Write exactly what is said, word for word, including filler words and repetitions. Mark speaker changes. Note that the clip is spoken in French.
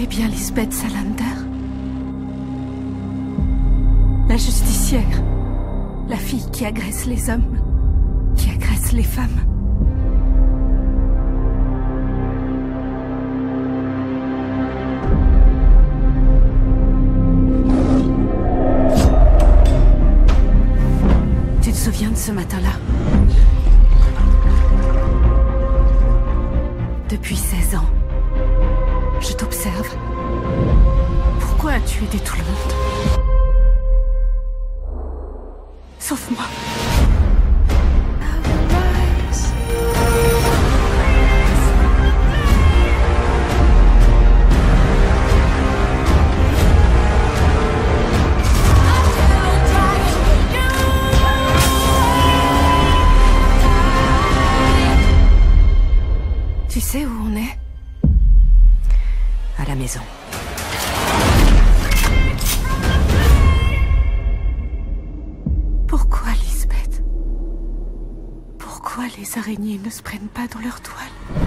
Speaker 1: es bien Lisbeth Salander? La justicière. La fille qui agresse les hommes. Qui agresse les femmes. Tu te souviens de ce matin-là? Depuis seize ans, je t'observe. Pourquoi as-tu aidé tout le monde? Sauf moi. Tu sais où on est? À la maison. Pourquoi, Lisbeth? Pourquoi les araignées ne se prennent pas dans leur toile?